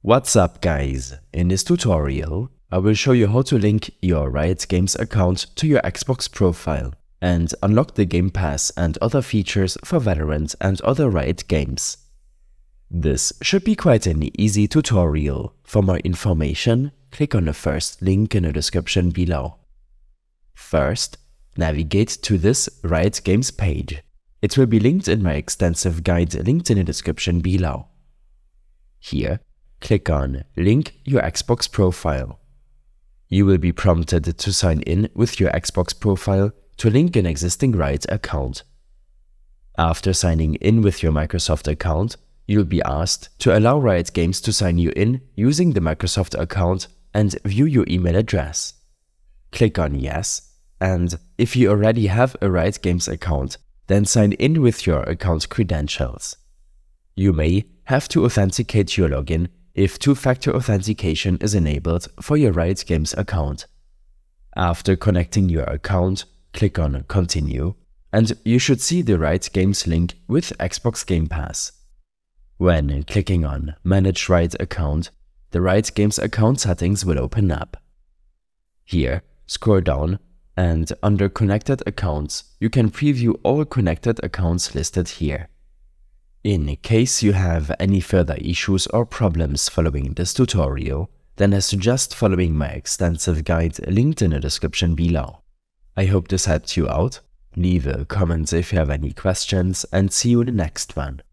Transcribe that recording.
What's up guys, in this tutorial I will show you how to link your Riot Games account to your Xbox profile and unlock the Game Pass and other features for Valorant and other Riot games. This should be quite an easy tutorial. For more information, click on the first link in the description below. First, navigate to this Riot Games page. It will be linked in my extensive guide linked in the description below. Here, click on Link your Xbox profile. You will be prompted to sign in with your Xbox profile to link an existing Riot account. After signing in with your Microsoft account, you'll be asked to allow Riot Games to sign you in using the Microsoft account and view your email address. Click on Yes, and if you already have a Riot Games account, then sign in with your account credentials. You may have to authenticate your login if two-factor authentication is enabled for your Riot Games account. After connecting your account, click on Continue, and you should see the Riot Games link with Xbox Game Pass. When clicking on Manage Riot Account, the Riot Games account settings will open up. Here, scroll down, and under Connected Accounts, you can preview all connected accounts listed here. In case you have any further issues or problems following this tutorial, then I suggest following my extensive guide linked in the description below. I hope this helped you out. Leave a comment if you have any questions and see you in the next one.